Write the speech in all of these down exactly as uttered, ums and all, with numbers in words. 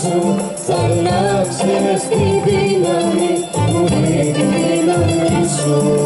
σου, σαν να ξέρεις τη δύναμη που δίνει τη δύναμη σου.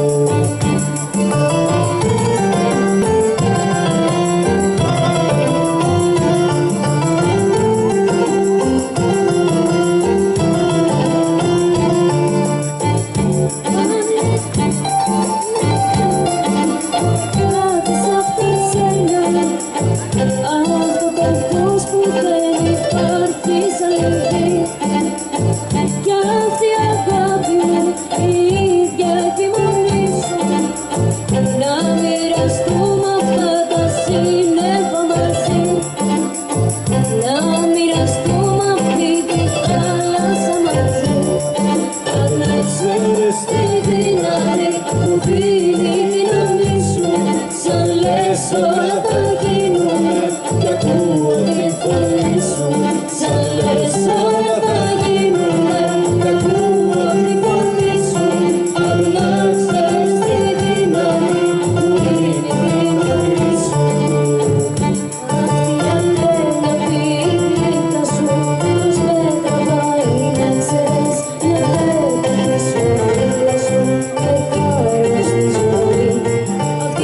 Όλα θα γίνουνε κι ακούω τη φωνή σου. Σαν λες όλα θα γίνουνε κι ακούω τη φωνή σου. Αν να ξέρεις τη δύναμη που δίνει τη δύναμη σου. Αυτή ανέλαβη η νύχτα σου, πως με τραβάει να ξέρεις. Μια τέτοια σου δίπλα σου με κάνει στη ζωή. Αυτή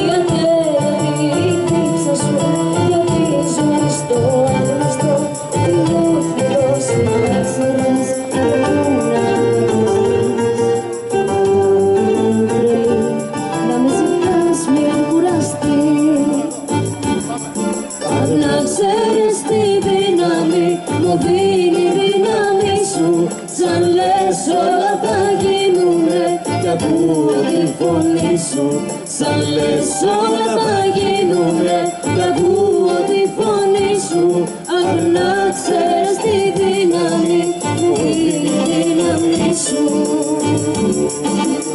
να ξέρεις τη δύναμη μου δίνει η δύναμη σου. Σαν λες όλα θα γίνουνε κι ακούω τη φωνή σου. Σαν λες όλα θα γίνουνε κι ακούω τη φωνή σου. Αν να ξέρεις τη δύναμη μου δίνει η δύναμη σου.